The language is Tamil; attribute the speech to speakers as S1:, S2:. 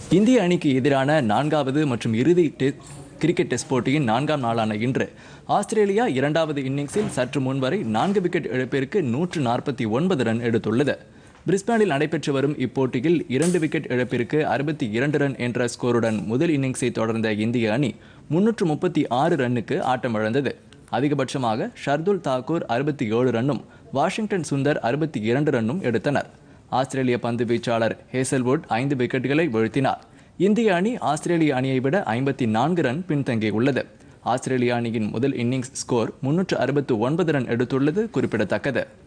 S1: இந்திய அணிக்கு எதிரான 4வது மற்றும் இறுதி கிரிக்கெட் டெஸ்ட் போட்டியின் 4ஆம் நாளான இன்று ஆஸ்திரேலியா 2வது இன்னிங்ஸில் சற்று முன்வரை 4 விக்கெட் இழப்பிற்கு 149 ரன் எடுத்துள்ளது. பிரிஸ்பேனில் நடைபெற்று வரும் இப்போட்டியில் 2 விக்கெட் இழப்பிற்கு 62 ரன் என்ற ஸ்கோருடன் முதல் இன்னிங்ஸை தொடர்ந்த இந்திய அணி 336 ரன்னுக்கு ஆட்டமிழந்தது. அதிகபட்சமாக ஷர்துல் தாக்கூர் 67 ரன்னும் வாஷிங்டன் சுந்தர் 62 ரன்னும் எடுத்தனர். ஆஸ்திரேலிய பந்து வீச்சாளர் ஹேசல்வுட் 5 விக்கெட்டுகளை வீழ்த்தினார். இந்திய அணி ஆஸ்திரேலிய அணியை விட 54 ரன் பின்தங்கியுள்ளது. ஆஸ்திரேலிய அணியின் முதல் இன்னிங்ஸ் ஸ்கோர் 369 ரன் எடுத்துள்ளது குறிப்பிடத்தக்கது.